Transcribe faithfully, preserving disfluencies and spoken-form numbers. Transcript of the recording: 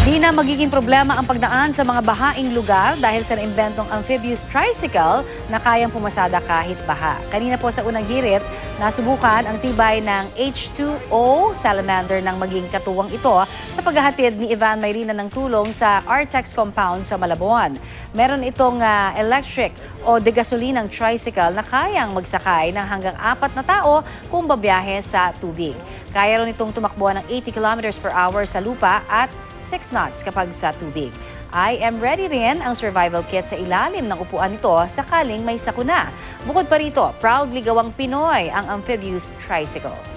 Di na magiging problema ang pagdaan sa mga bahaing lugar dahil sa naimbentong amphibious tricycle na kayang pumasada kahit baha. Kanina po sa unang hirit, nasubukan ang tibay ng H two O salamander ng maging katuwang ito sa paghahatid ni Ivan Mayrina ng tulong sa Artex compound sa Malabon. Meron itong uh, electric o degasolinang tricycle na kayang magsakay ng hanggang apat na tao kung babiyahe sa tubig. Kaya rin itong tumakbo ng eighty kilometers per hour sa lupa at six knots kapag sa tubig. I am ready rin ang survival kit sa ilalim ng upuan nito sakaling may sakuna. Bukod pa rito, proudly gawang Pinoy ang amphibious tricycle.